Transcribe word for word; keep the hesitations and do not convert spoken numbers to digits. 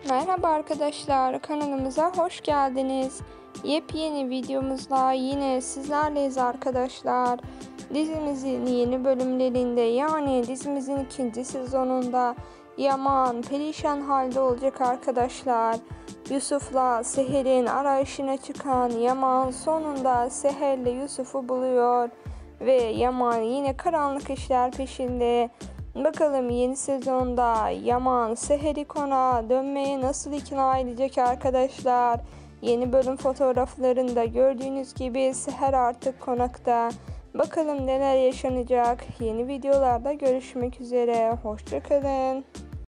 Merhaba arkadaşlar, kanalımıza hoş geldiniz. Yepyeni videomuzla yine sizlerleyiz arkadaşlar. Dizimizin yeni bölümlerinde, yani dizimizin ikinci sezonunda Yaman perişan halde olacak arkadaşlar. Yusuf'la Seher'in arayışına çıkan Yaman sonunda Seher'le Yusuf'u buluyor ve Yaman yine karanlık işler peşinde. Bakalım yeni sezonda Yaman Seher'i konağa dönmeye nasıl ikna edecek arkadaşlar. Yeni bölüm fotoğraflarında gördüğünüz gibi Seher artık konakta. Bakalım neler yaşanacak. Yeni videolarda görüşmek üzere. Hoşça kalın.